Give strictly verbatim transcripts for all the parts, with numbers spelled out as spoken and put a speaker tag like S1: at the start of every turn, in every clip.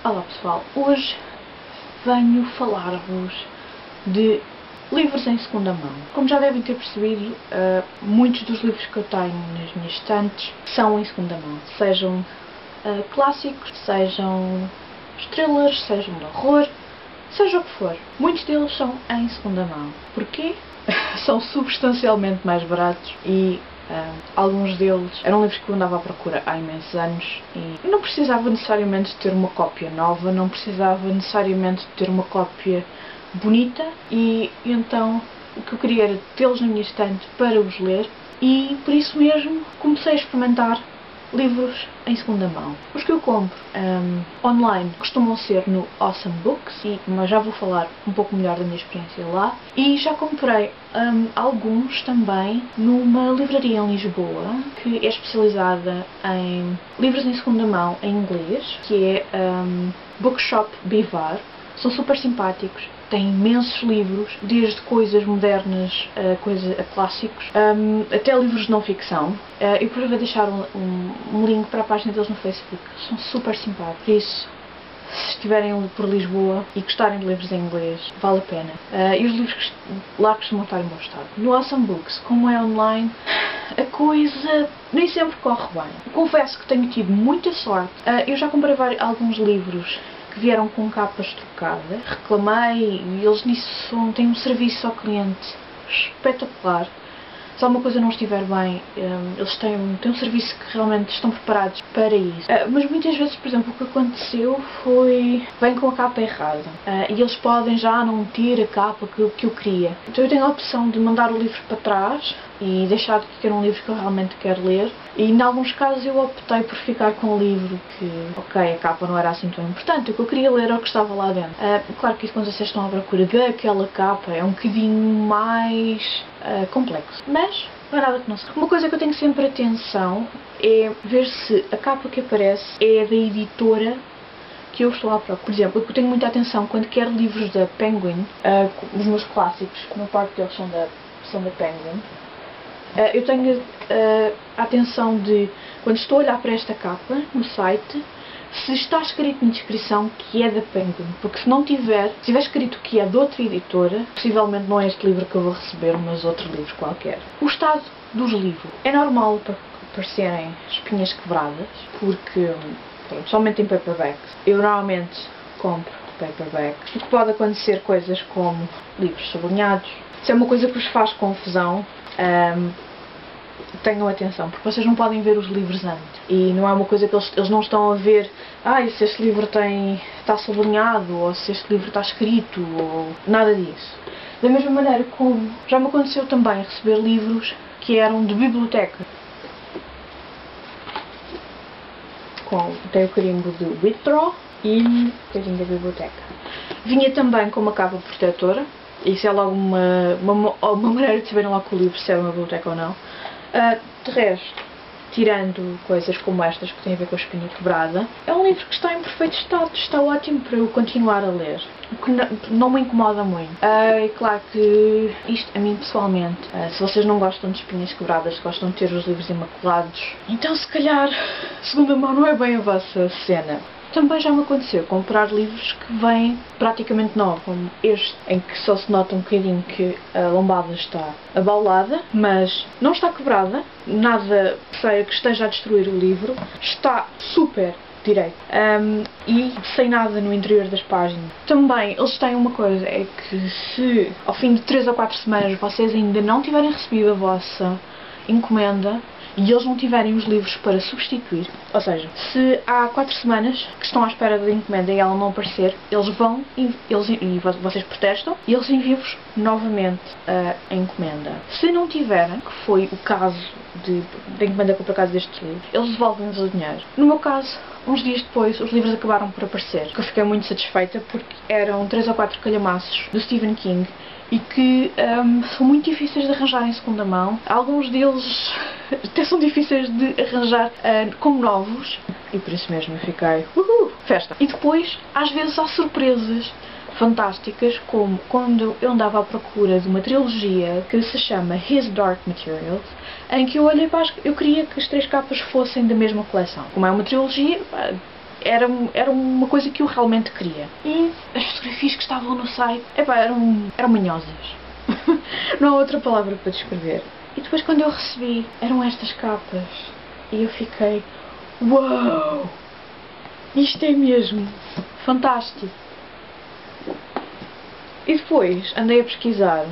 S1: Olá pessoal, hoje venho falar-vos de livros em segunda mão. Como já devem ter percebido, uh, muitos dos livros que eu tenho nas minhas estantes são em segunda mão. Sejam uh, clássicos, sejam thrillers, sejam de horror, seja o que for. Muitos deles são em segunda mão. Porquê? São substancialmente mais baratos e Uh, alguns deles eram livros que eu andava à procura há imensos anos e não precisava necessariamente de ter uma cópia nova, não precisava necessariamente de ter uma cópia bonita e, e então o que eu queria era tê-los na minha estante para os ler e por isso mesmo comecei a experimentar livros em segunda mão. Os que eu compro um, online costumam ser no Awesome Books, e, mas já vou falar um pouco melhor da minha experiência lá. E já comprei um, alguns também numa livraria em Lisboa, que é especializada em livros em segunda mão em inglês, que é um, Bookshop Bivar. São super simpáticos. Tem imensos livros, desde coisas modernas a, coisa, a clássicos, um, até livros de não-ficção. Uh, eu vou deixar um, um, um link para a página deles no Facebook. São super simpáticos. Por isso, se estiverem por Lisboa e gostarem de livros em inglês, vale a pena. Uh, e os livros lá costumam estar em bom estado. No Awesome Books, como é online, a coisa nem sempre corre bem. Confesso que tenho tido muita sorte. Uh, eu já comprei vários, alguns livros que vieram com capas trocadas. Reclamei e eles nisso têm um serviço ao cliente espetacular. Se alguma coisa não estiver bem, um, eles têm, têm um serviço que realmente estão preparados para isso. Uh, mas muitas vezes, por exemplo, o que aconteceu foi... vem com a capa errada. Uh, e eles podem já não ter a capa que, que eu queria. Então eu tenho a opção de mandar o livro para trás e deixar de ter um livro que eu realmente quero ler. E em alguns casos eu optei por ficar com o livro que, ok, a capa não era assim tão importante. O que eu queria ler era o que estava lá dentro. Uh, claro que quando vocês estão à procura daquela capa é um bocadinho mais uh, complexo. Mas não é nada que não se... Uma coisa que eu tenho sempre atenção é ver se a capa que aparece é da editora que eu estou à procura. Por exemplo, eu tenho muita atenção quando quero livros da Penguin, uh, os meus clássicos, que uma parte deles são da, são da Penguin. Uh, eu tenho uh, a atenção de, quando estou a olhar para esta capa no site, se está escrito na descrição que é da Penguin, porque se não tiver, se tiver escrito que é de outra editora, possivelmente não é este livro que eu vou receber, mas outro livro qualquer. O estado dos livros. É normal aparecerem espinhas quebradas, porque pronto, somente em paperbacks. Eu normalmente compro paperback. O que pode acontecer coisas como livros sublinhados. Se é uma coisa que vos faz confusão, um, tenham atenção, porque vocês não podem ver os livros antes. E não é uma coisa que eles, eles não estão a ver, ah, se este livro tem, está sublinhado, ou se este livro está escrito, ou nada disso. Da mesma maneira como já me aconteceu também receber livros que eram de biblioteca. Com, tem o carimbo de Withdraw e coisinho da biblioteca. Vinha também com uma capa protetora. Isso é logo uma, uma, uma maneira de saberem logo que o livro se é uma biblioteca ou não. Uh, de resto, tirando coisas como estas que têm a ver com a espinha quebrada, é um livro que está em perfeito estado, está ótimo para eu continuar a ler, o que não, não me incomoda muito. Uh, é claro que isto, a mim pessoalmente, uh, se vocês não gostam de espinhas quebradas, gostam de ter os livros imaculados, então se calhar segunda mão não é bem a vossa cena. Também já me aconteceu comprar livros que vêm praticamente novos, como este, em que só se nota um bocadinho que a lombada está abaulada, mas não está quebrada, nada que esteja a destruir o livro, está super direito um, e sem nada no interior das páginas. Também eles têm uma coisa, é que se ao fim de três ou quatro semanas vocês ainda não tiverem recebido a vossa encomenda, e eles não tiverem os livros para substituir, ou seja, se há quatro semanas que estão à espera da encomenda e ela não aparecer, eles vão eles, e vocês protestam e eles enviam-vos novamente a encomenda. Se não tiverem, que foi o caso de, da encomenda que eu por acaso destes livros, eles devolvem-vos o dinheiro. No meu caso, uns dias depois, os livros acabaram por aparecer, que eu fiquei muito satisfeita porque eram três ou quatro calhamaços do Stephen King e que um, são muito difíceis de arranjar em segunda mão. Alguns deles até são difíceis de arranjar uh, como novos e por isso mesmo eu fiquei uhul, festa. E depois, às vezes há surpresas fantásticas, como quando eu andava à procura de uma trilogia que se chama His Dark Materials, em que eu olhei para as, eu queria que as três capas fossem da mesma coleção. Como é uma trilogia, era, era uma coisa que eu realmente queria. E as fotografias que estavam no site, epá, eram, eram manhosas. Não há outra palavra para descrever. E depois quando eu recebi, eram estas capas. E eu fiquei, uau! Isto é mesmo fantástico. E depois andei a pesquisar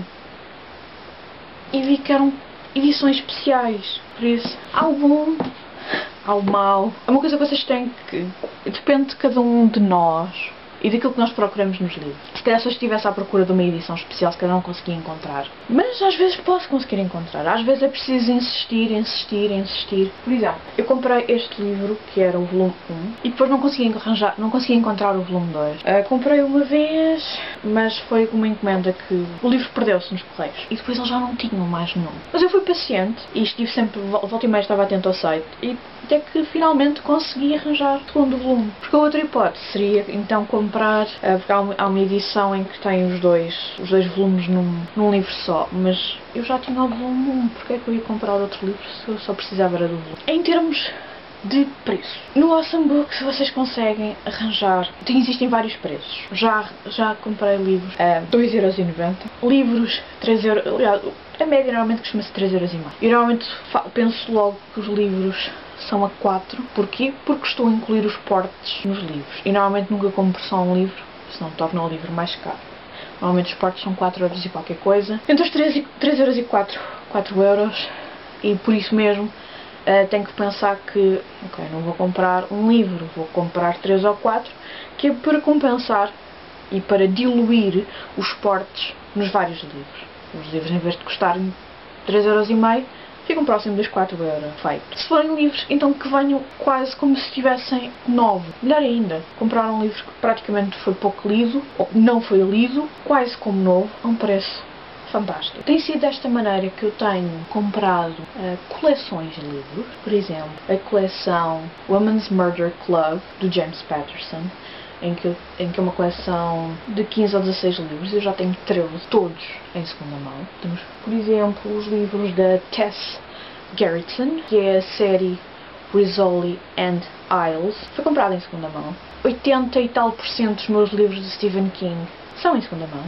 S1: e vi que eram edições especiais. Por isso, há o bom, há o mau. É uma coisa que vocês têm que... Depende de cada um de nós e daquilo que nós procuramos nos livros. Se calhar se eu estivesse à procura de uma edição especial, se calhar não conseguia encontrar. Mas às vezes posso conseguir encontrar. Às vezes é preciso insistir, insistir, insistir. Por exemplo, eu comprei este livro, que era o volume um, e depois não conseguia arranjar, não conseguia encontrar o volume dois. Uh, comprei uma vez, mas foi uma encomenda que o livro perdeu-se nos correios. E depois eles já não tinham mais nenhum. Mas eu fui paciente e estive sempre, volta e meia estava atento ao site. E até que finalmente consegui arranjar o segundo volume. Porque a outra hipótese seria então comprar, uh, porque há uma, há uma edição em que tem os dois, os dois volumes num, num livro só, mas eu já tinha o volume um, porque é que eu ia comprar outro livro se eu só precisava era do volume? Em termos de preço, no Awesome Books vocês conseguem arranjar, tem, existem vários preços. Já, já comprei livros a dois euros e noventa, livros três euros, aliás, a média normalmente costuma-se três euros e meio. Eu normalmente penso logo que os livros são a quatro. Porquê? Porque estou a incluir os portes nos livros. E normalmente nunca compro só um livro, senão torna o livro mais caro. Normalmente os portes são quatro euros e qualquer coisa. Entre os três euros e quatro, quatro euros. E por isso mesmo uh, tenho que pensar que, ok, não vou comprar um livro, vou comprar três ou quatro, que é para compensar e para diluir os portes nos vários livros. Os livros, em vez de custarem três euros e meio, ficam próximo dos quatro euros. Feito. Se forem livros, então que venham quase como se estivessem novos. Melhor ainda, comprar um livro que praticamente foi pouco lido, ou não foi lido, quase como novo, a um preço fantástico. Tem sido desta maneira que eu tenho comprado uh, coleções de livros. Por exemplo, a coleção Women's Murder Club, do James Patterson, em que, em que é uma coleção de quinze ou dezasseis livros. Eu já tenho treze, todos em segunda mão. Temos, por exemplo, os livros da Tess Gerritsen, que é a série Rizzoli and Isles. Foi comprada em segunda mão. oitenta e tal por cento dos meus livros de Stephen King são em segunda mão.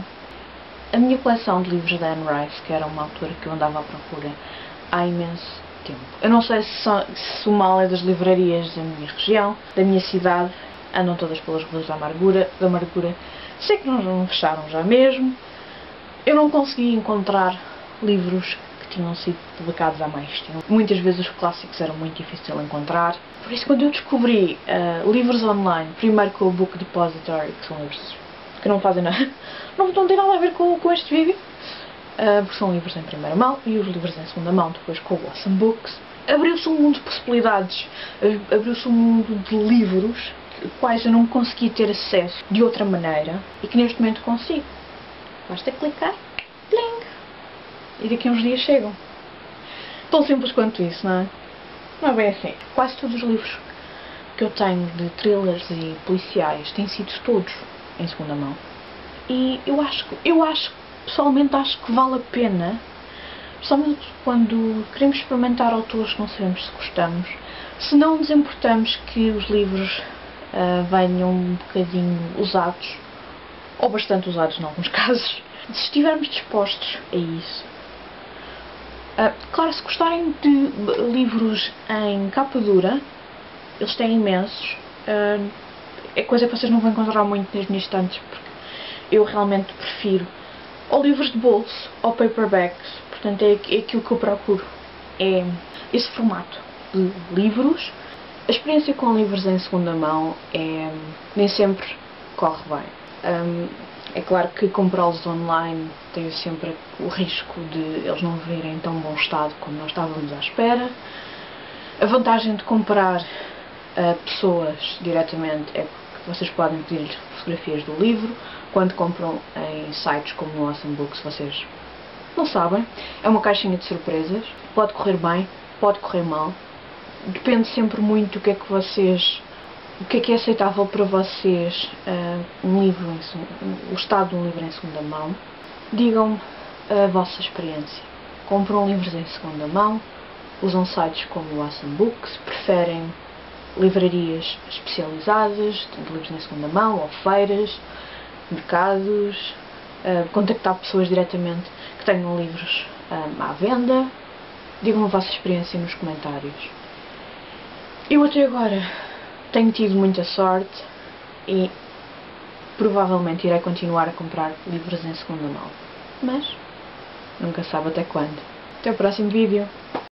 S1: A minha coleção de livros da Anne Rice, que era uma autora que eu andava à procura há imenso tempo. Eu não sei se, são, se o mal é das livrarias da minha região, da minha cidade. Andam todas pelas ruas da amargura, da amargura. Sei que não fecharam já mesmo. Eu não consegui encontrar livros que tinham sido publicados há mais tempo. Muitas vezes os clássicos eram muito difíceis de encontrar. Por isso, quando eu descobri uh, livros online, primeiro com o Book Depository, que são livros que não fazem nada, não, não tem nada a ver com, com este vídeo, uh, porque são livros em primeira mão, e os livros em segunda mão, depois com o Awesome Books, abriu-se um mundo de possibilidades, abriu-se um mundo de livros quais eu não conseguia ter acesso de outra maneira e que neste momento consigo. Basta clicar, pling, e daqui a uns dias chegam. Tão simples quanto isso, não é? Não é bem assim. Quase todos os livros que eu tenho de thrillers e policiais têm sido todos em segunda mão. E eu acho, eu acho, pessoalmente acho que vale a pena, principalmente quando queremos experimentar autores que não sabemos se gostamos, se não nos importamos que os livros Uh, venham um bocadinho usados, ou bastante usados em alguns casos, se estivermos dispostos a isso. Uh, claro, se gostarem de livros em capa dura, eles têm imensos, uh, é coisa que vocês não vão encontrar muito nas minhas estantes, porque eu realmente prefiro ou livros de bolso ou paperbacks, portanto é, é aquilo que eu procuro, é esse formato de livros. A experiência com livros em segunda mão é, nem sempre corre bem. Um, é claro que comprá-los online tem sempre o risco de eles não virem em tão bom estado como nós estávamos à espera. A vantagem de comprar a pessoas diretamente é que vocês podem pedir-lhes fotografias do livro. Quando compram em sites como o Awesome Books, vocês não sabem. É uma caixinha de surpresas. Pode correr bem, pode correr mal. Depende sempre muito do que é que vocês, o que é que é aceitável para vocês, uh, um livro em, o estado de um livro em segunda mão. Digam a vossa experiência. Compram livros em segunda mão, usam sites como o Awesome Books, preferem livrarias especializadas, tanto livros em segunda mão, ou feiras, mercados, uh, contactar pessoas diretamente que tenham livros um, à venda. Digam a vossa experiência nos comentários. Eu até agora tenho tido muita sorte e provavelmente irei continuar a comprar livros em segunda mão. Mas nunca sabe até quando. Até o próximo vídeo.